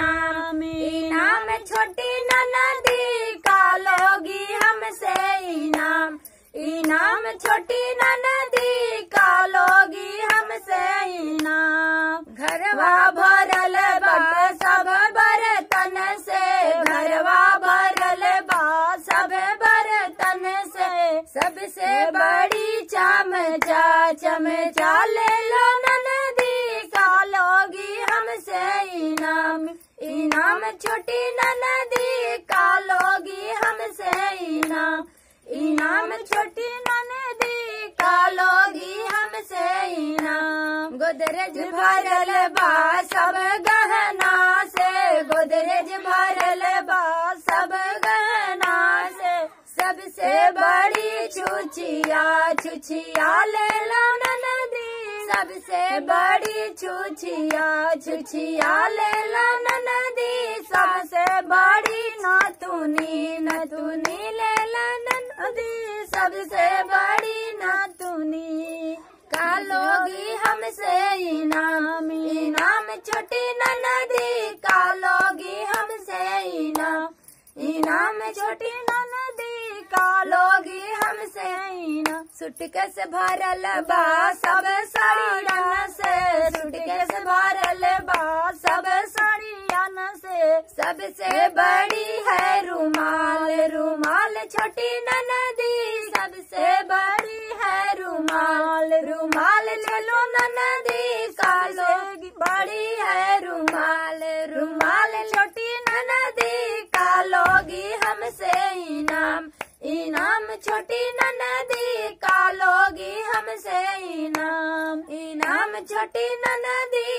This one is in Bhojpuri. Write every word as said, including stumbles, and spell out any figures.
इनाम। इनाम छोटी ननदी का लोगी हमसे इनाम। इनाम छोटी ननदी का लोगी हमसे इनाम। घरवा भरल बा सब बर्तन से, घरवा भरल बा सब बर्तन से। सबसे बड़ी चमचा चमचा ले लो ननदी का लोगी हमसे इनाम। इनाम छोटी ननदी का लोगी हमसे इनाम। इनाम छोटी ननदी का लोगी हमसे इनाम। गोदरेज भरल बा सब गहना से, गोदरेज भरल बा सब गहना से। सबसे बड़ी छुछिया छुछिया ले लो ननदी। सबसे बड़ी छुछिया छुछिया ले लो ननदी। सबसे बड़ी नातुनी नातुनी ले लो ननदी। सबसे बड़ी नातुनी का लोगी हमसे इनाम। इनाम छोटी ननदी का लोगी हमसे इनाम। इनाम छोटी ननदी का लोगी हमसे इनाम। सुटकेस भरल बा सब साड़ियन से, सुटकेस भरल बा सब साड़ियन से। सबसे बड़ी है रुमाल रुमाल छोटी ननदी। सबसे बड़ी है रुमाल रुमाल ले लो ननदी का लोगी बड़ी है रुमाल। रुमाल छोटी ननदी का लोगी हमसे इनाम। इनाम छोटी ननदी का लोगी हमसे इनाम। इनाम छोटी ननदी